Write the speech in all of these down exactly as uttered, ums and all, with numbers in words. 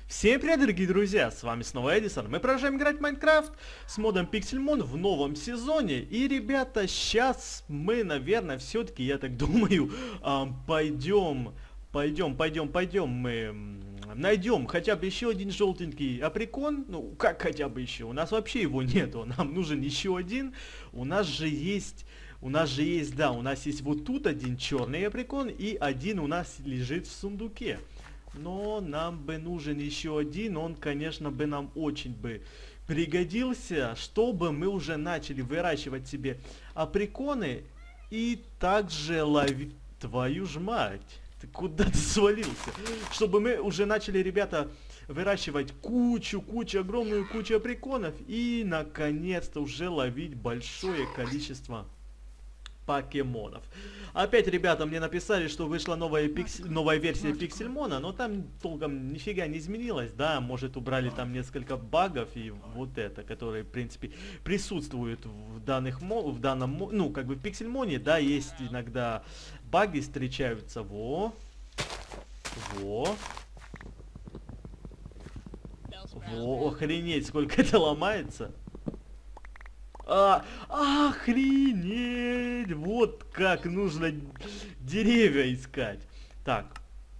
Всем привет, дорогие друзья, с вами снова Эдисон. Мы продолжаем играть в Майнкрафт с модом Pixelmon в новом сезоне. И, ребята, сейчас мы, наверное, все-таки, я так думаю, пойдем, пойдем, пойдем, пойдем, мы найдем хотя бы еще один желтенький априкон. Ну, как хотя бы еще? У нас вообще его нету, нам нужен еще один. У нас же есть... У нас же есть, да, у нас есть вот тут один черный априкон и один у нас лежит в сундуке. Но нам бы нужен еще один, он, конечно, бы нам очень бы пригодился, чтобы мы уже начали выращивать себе априконы и также ловить... Твою ж мать! Ты куда ты свалился? Чтобы мы уже начали, ребята, выращивать кучу, кучу, огромную кучу априконов и, наконец-то, уже ловить большое количество покемонов. Опять, ребята, мне написали, что вышла новая, пикс... новая версия Pixelmon, но там толком нифига не изменилось, да, может убрали там несколько багов и вот это, которые, в принципе, присутствуют в данных, мо... в данном, ну, как бы в Pixelmon, да, есть иногда баги встречаются, во, во, во, охренеть, сколько это ломается. А, охренеть! Вот как нужно деревья искать. Так.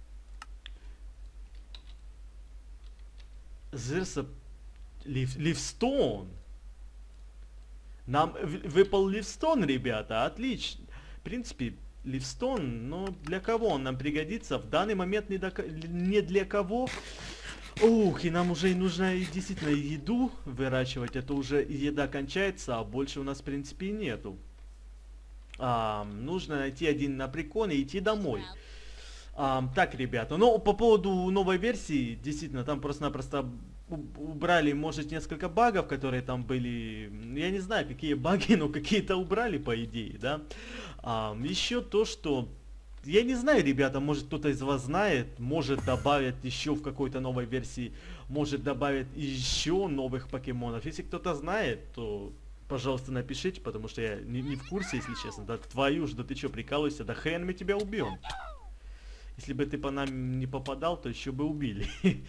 Зерса... Лив... Ливстон. Нам выпал ливстон, ребята. Отлично. В принципе, ливстон, но для кого он нам пригодится? В данный момент не, до... не для кого. Ух, и нам уже и нужно и действительно еду выращивать. Это уже еда кончается, а больше у нас, в принципе, и нету. А, нужно найти один априкон и идти домой. А, так, ребята, ну, по поводу новой версии, действительно, там просто-напросто убрали, может, несколько багов, которые там были. Я не знаю, какие баги, но какие-то убрали, по идее, да. А, еще то, что... Я не знаю, ребята, может кто-то из вас знает, может добавят еще в какой-то новой версии, может добавят еще новых покемонов. Если кто-то знает, то, пожалуйста, напишите, потому что я не, не в курсе, если честно. Да твою ж, да ты что, прикалываешься, да хрен мы тебя убьем. Если бы ты по нам не попадал, то еще бы убили.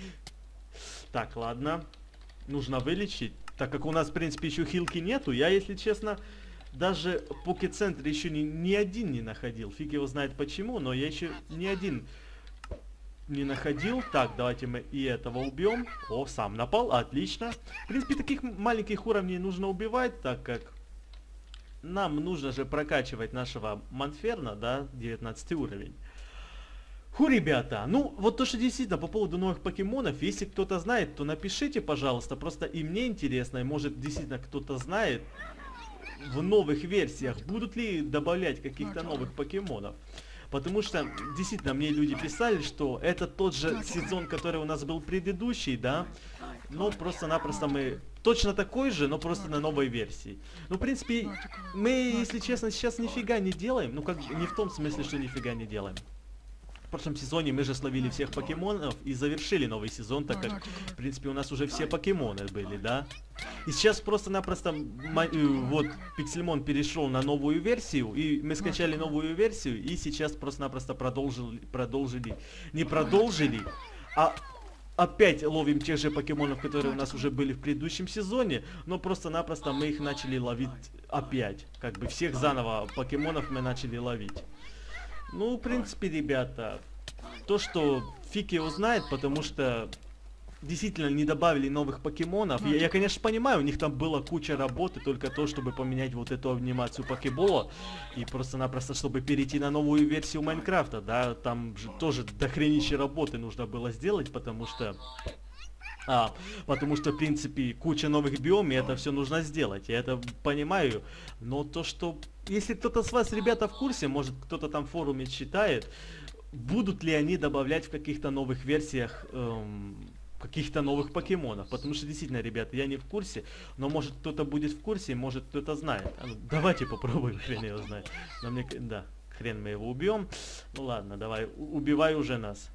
Так, ладно. Нужно вылечить. Так как у нас, в принципе, еще хилки нету, я, если честно... Даже Покецентр еще ни, ни один не находил. Фиг его знает почему, но я еще ни один не находил. Так, давайте мы и этого убьем. О, сам напал, отлично. В принципе, таких маленьких уровней нужно убивать, так как нам нужно же прокачивать нашего Монферна, да, девятнадцатый уровень. Ху, ребята, ну, вот то, что действительно по поводу новых покемонов, если кто-то знает, то напишите, пожалуйста. Просто и мне интересно, и может действительно кто-то знает... В новых версиях будут ли добавлять каких-то новых покемонов? Потому что, действительно, мне люди писали, что это тот же сезон, который у нас был предыдущий, да? Но просто-напросто мы... Точно такой же, но просто на новой версии. Ну, в принципе, мы, если честно, сейчас нифига не делаем. Ну, как не в том смысле, что нифига не делаем. В прошлом сезоне мы же словили всех покемонов и завершили новый сезон, так как, в принципе, у нас уже все покемоны были, да? И сейчас просто-напросто вот Pixelmon перешел на новую версию, и мы скачали новую версию, и сейчас просто-напросто продолжили, продолжили, не продолжили, а опять ловим тех же покемонов, которые у нас уже были в предыдущем сезоне, но просто-напросто мы их начали ловить опять. Как бы всех заново покемонов мы начали ловить. Ну, в принципе, ребята, то, что фиг его знает, потому что действительно не добавили новых покемонов. Я, я, конечно, понимаю, у них там была куча работы, только то, чтобы поменять вот эту анимацию покебола. И просто-напросто, чтобы перейти на новую версию Майнкрафта, да, там же тоже дохренища работы нужно было сделать, потому что... А, потому что, в принципе, куча новых биомов, и это все нужно сделать. Я это понимаю. Но то, что... Если кто-то с вас, ребята, в курсе, может, кто-то там в форуме читает, будут ли они добавлять в каких-то новых версиях эм, каких-то новых покемонов? Потому что, действительно, ребята, я не в курсе, но может кто-то будет в курсе, может кто-то знает. А ну, давайте попробуем, хрен его знает. Но мне... Да, хрен мы его убьем. Ну ладно, давай, убивай уже нас.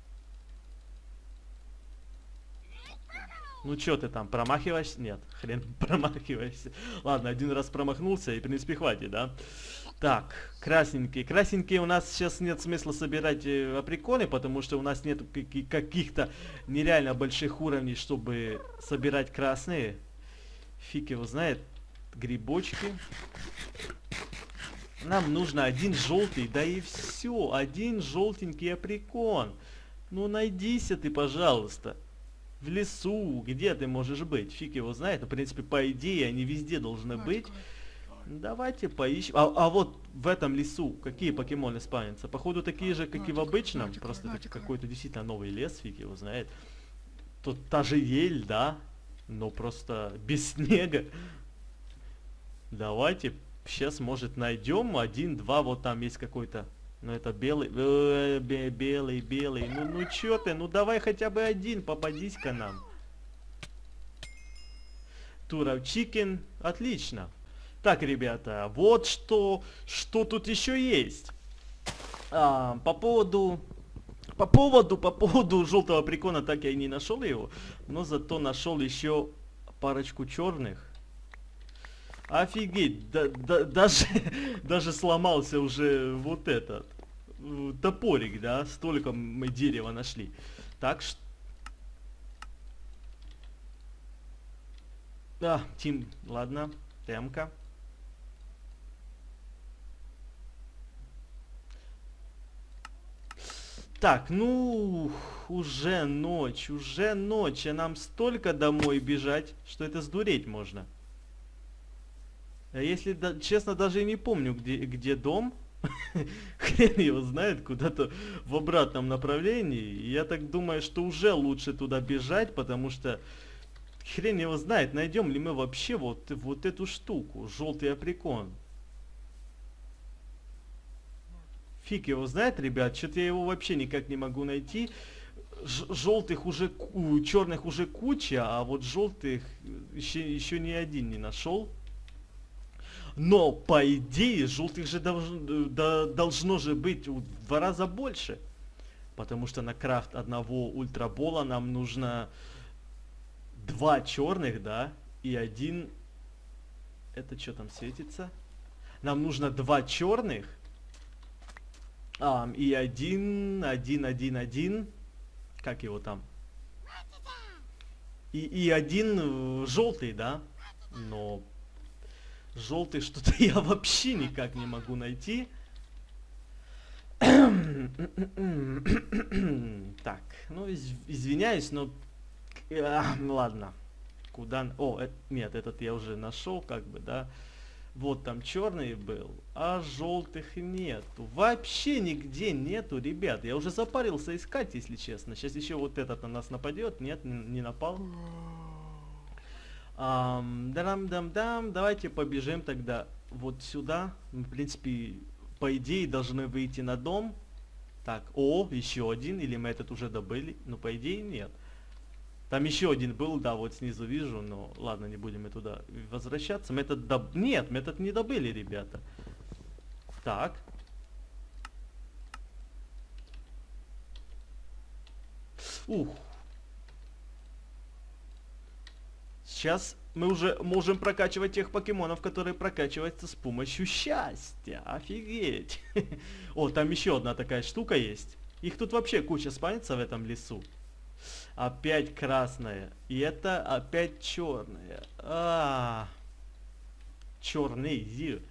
Ну чё ты там, промахиваешься? Нет, хрен промахиваешься. Ладно, один раз промахнулся и, в принципе, хватит, да? Так, красненькие. Красненькие у нас сейчас нет смысла собирать э, априконы, потому что у нас нет каких-то нереально больших уровней, чтобы собирать красные. Фиг его знает. Грибочки. Нам нужно один желтый, да и все. Один желтенький априкон. Ну найдися ты, пожалуйста. В лесу, где ты можешь быть? Фиг его знает. Но, в принципе, по идее, они везде должны быть. Давайте поищем. А, а вот в этом лесу какие покемоны спавнятся? Походу такие же, как и в обычном. Просто это какой-то действительно новый лес, фиг его знает. Тут та же ель, да? Но просто без снега. Давайте сейчас, может, найдем один-два. Вот там есть какой-то. Ну это белый. Э, белый, белый. Ну, ну чё ты? Ну давай хотя бы один. Попадись-ка нам. Туров Чикен. Отлично. Так, ребята, вот что, что тут еще есть. А, по поводу, по поводу, по поводу желтого априкона, так я и не нашел его, но зато нашел еще парочку черных. Офигеть, да, да, даже, даже сломался уже вот этот топорик, да, столько мы дерева нашли. Так что... А, Тим, ладно, темка. Так, ну, уже ночь, уже ночь, а нам столько домой бежать, что это сдуреть можно. А если, да, честно, даже и не помню, где, где дом. Хрен его знает, куда-то в обратном направлении. Я так думаю, что уже лучше туда бежать, потому что хрен его знает, найдем ли мы вообще вот, вот эту штуку, желтый априкон. Фиг его знает, ребят, что-то я его вообще никак не могу найти. Ж желтых уже, черных уже куча, а вот желтых еще, еще ни один не нашел. Но, по идее, желтых же должно, да, должно же быть в два раза больше. Потому что на крафт одного ультрабола нам нужно два черных, да, и один... Это что там светится? Нам нужно два черных. А, и один, один, один, один, как его там? И, и один желтый, да? Но желтый что-то я вообще никак не могу найти. Так, ну из, извиняюсь, но... А, ладно. Куда... О, это, нет, этот я уже нашел, как бы, да? Вот там черный был, а желтых нету. Вообще нигде нету, ребят. Я уже запарился искать, если честно. Сейчас еще вот этот на нас нападет. Нет, не, не напал. Дам-дам-дам. Давайте побежим тогда вот сюда. Мы, в принципе, по идее, должны выйти на дом. Так, о, еще один. Или мы этот уже добыли? Ну, по идее, нет. Там еще один был, да, вот снизу вижу, но ладно, не будем мы туда возвращаться. Мы этот доб... Нет, мы этот не добыли, ребята. Так. Ух. Сейчас мы уже можем прокачивать тех покемонов, которые прокачиваются с помощью счастья. Офигеть. О, там еще одна такая штука есть. Их тут вообще куча спавнится в этом лесу. Опять красная. И это опять черная. А, черный.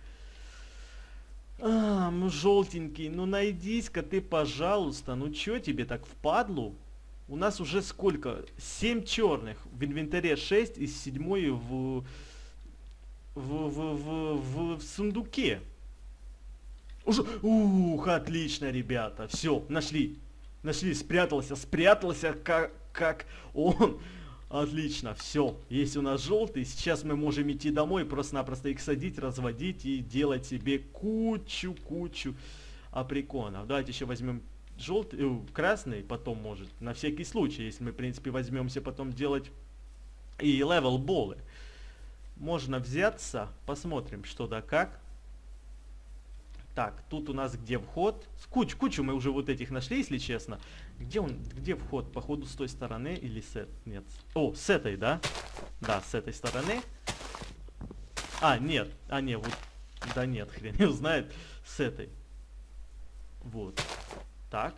А, ну желтенький. Ну найдись-ка ты, пожалуйста. Ну чё тебе так впадлу? У нас уже сколько? семь черных. В инвентаре шесть и седьмой в, в, в, в, в, в сундуке. Уже... Ух, отлично, ребята. Все, нашли. Нашли, спрятался, спрятался, как, как он. Отлично, все. Есть у нас желтый. Сейчас мы можем идти домой, просто-напросто их садить, разводить и делать себе кучу-кучу априконов. Давайте еще возьмем желтый, э, красный, потом может, на всякий случай, если мы, в принципе, возьмемся потом делать и левел болы. Можно взяться, посмотрим, что да как. Так, тут у нас где вход? Куч, кучу мы уже вот этих нашли, если честно. Где он, где вход? Походу с той стороны или с этой? Нет. О, с этой, да? Да, с этой стороны. А, нет. А, нет, вот Да нет, хрен его знает с этой. Вот. Так.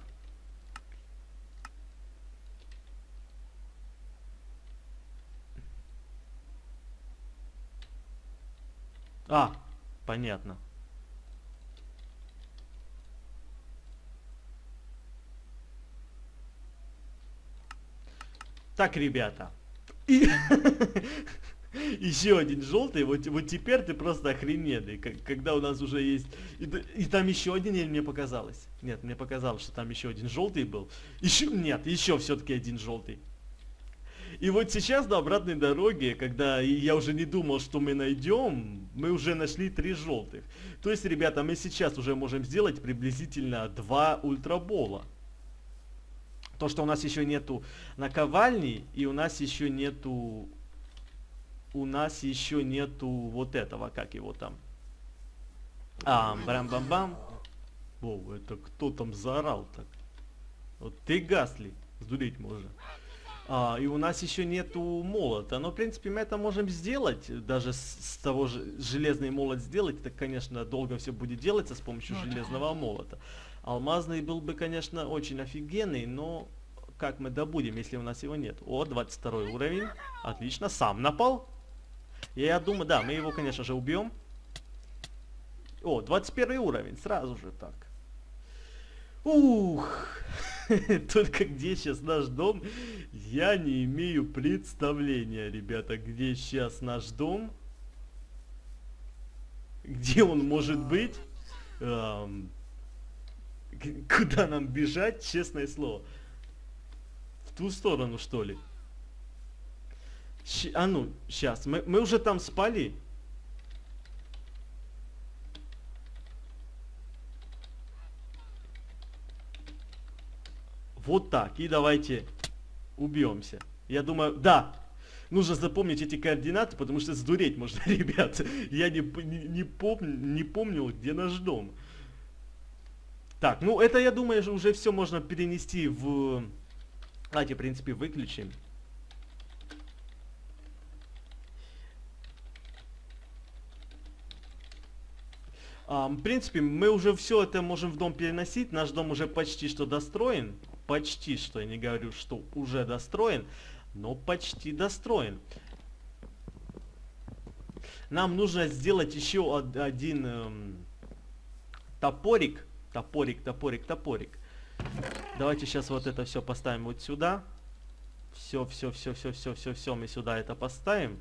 А, понятно. Так, ребята. И... Еще один желтый, вот, вот теперь ты просто охрененный, как, когда у нас уже есть... И, и там еще один, или мне показалось? Нет, мне показалось, что там еще один желтый был. Еще, нет, еще все-таки один желтый. И вот сейчас на обратной дороге, когда я уже не думал, что мы найдем, мы уже нашли три желтых. То есть, ребята, мы сейчас уже можем сделать приблизительно два ультрабола. То, что у нас еще нету наковальни, и у нас еще нету... У нас еще нету вот этого, как его там. А, брам-бам-бам. О, это кто там заорал так? Вот ты, Гасли, сдурить можно. А, и у нас еще нету молота. Но, в принципе, мы это можем сделать. Даже с, с того же железный молот сделать. Это, конечно, долго все будет делаться с помощью железного молота. Алмазный был бы, конечно, очень офигенный, но как мы добудем, если у нас его нет? О, двадцать второй уровень. Отлично, сам напал. Я думаю, да, мы его, конечно же, убьем. О, двадцать первый уровень, сразу же так. Ух, только где сейчас наш дом, я не имею представления, ребята, где сейчас наш дом. Где он может быть? Эм, куда нам бежать, честное слово. В ту сторону, что ли? Щ а ну, сейчас, мы, мы уже там спали. Вот так, и давайте убьемся. Я думаю, да, нужно запомнить эти координаты, потому что сдуреть можно, ребят. Я не, не, не, помню, не помнил, где наш дом. Так, ну это, я думаю, уже все можно перенести в... Давайте, в принципе, выключим. Um, в принципе, мы уже все это можем в дом переносить. Наш дом уже почти что достроен. Почти что, я не говорю, что уже достроен, но почти достроен. Нам нужно сделать еще один эм, топорик. Топорик, топорик, топорик. Давайте сейчас вот это все поставим вот сюда. Все, все, все, все, все, все, все, мы сюда это поставим.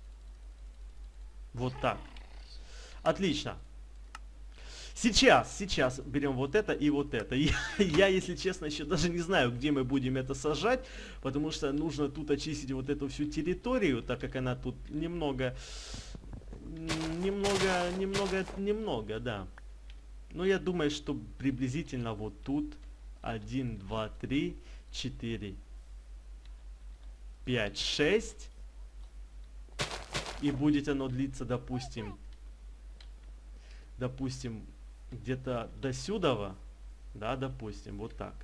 Вот так. Отлично. Сейчас, сейчас берем вот это и вот это. Я, я, если честно, еще даже не знаю, где мы будем это сажать, потому что нужно тут очистить вот эту всю территорию, так как она тут немного, немного, немного, немного, да. Но я думаю, что приблизительно вот тут один, два, три, четыре, пять, шесть. И будет оно длиться, допустим, допустим, где-то до сюда, да, допустим, вот так.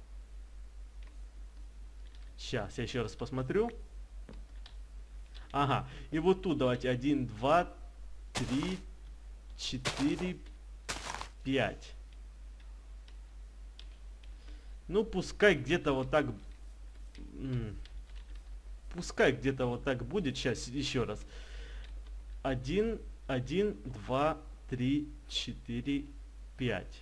Сейчас, я еще раз посмотрю. Ага, и вот тут давайте один, два, три, четыре, пять. Ну, пускай где-то вот так... Пускай где-то вот так будет. Сейчас, еще раз. Один, один, два, три, четыре, пять.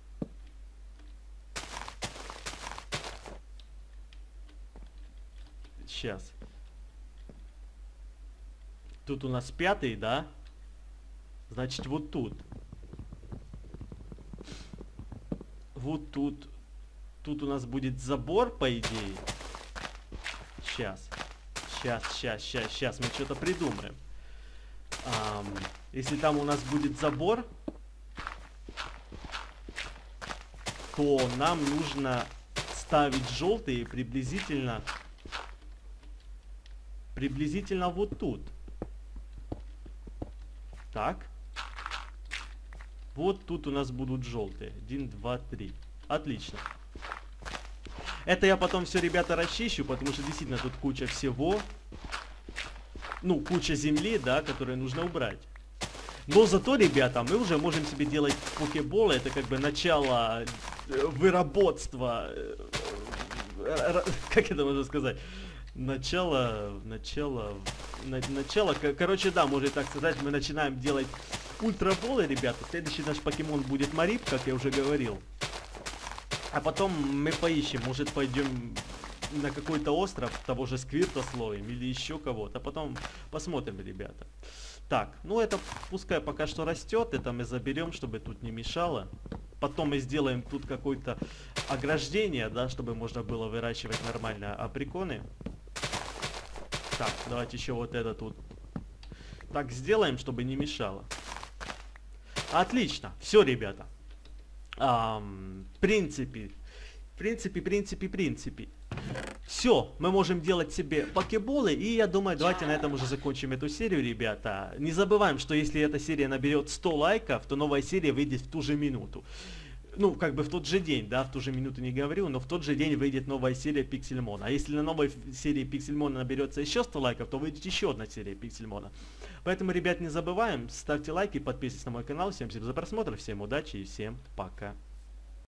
Сейчас. Тут у нас пятый, да? Значит, вот тут. Вот тут. Тут у нас будет забор, по идее. Сейчас. Сейчас, сейчас, сейчас, сейчас мы что-то придумаем. Um, если там у нас будет забор, то нам нужно ставить желтые приблизительно приблизительно вот тут. Так. Вот тут у нас будут желтые. Один, два, три. Отлично. Это я потом все, ребята, расчищу, потому что действительно тут куча всего. Ну, куча земли, да, которую нужно убрать. Но зато, ребята, мы уже можем себе делать покеболы. Это как бы начало э, выработства. э, э, Как это можно сказать? Начало, начало, на- начало, ко- короче, да, можно так сказать, мы начинаем делать ультраболы, ребята. Следующий наш покемон будет Марип, как я уже говорил. А потом мы поищем, может пойдем на какой-то остров, того же Сквирта словим, или еще кого-то. А потом посмотрим, ребята. Так, ну это пускай пока что растет, это мы заберем, чтобы тут не мешало. Потом мы сделаем тут какое-то ограждение, да, чтобы можно было выращивать нормально априконы. Так, давайте еще вот это тут так сделаем, чтобы не мешало. Отлично, все, ребята. Ам, в принципе, в принципе, в принципе, в принципе. Все, мы можем делать себе покеболы, и я думаю, давайте на этом уже закончим эту серию, ребята. Не забываем, что если эта серия наберет сто лайков, то новая серия выйдет в ту же минуту. Ну, как бы в тот же день, да, в ту же минуту не говорю, но в тот же день выйдет новая серия Пиксельмона. А если на новой серии Пиксельмона наберется еще сто лайков, то выйдет еще одна серия Пиксельмона. Поэтому, ребят, не забываем, ставьте лайки, подписывайтесь на мой канал. Всем спасибо за просмотр, всем удачи и всем пока.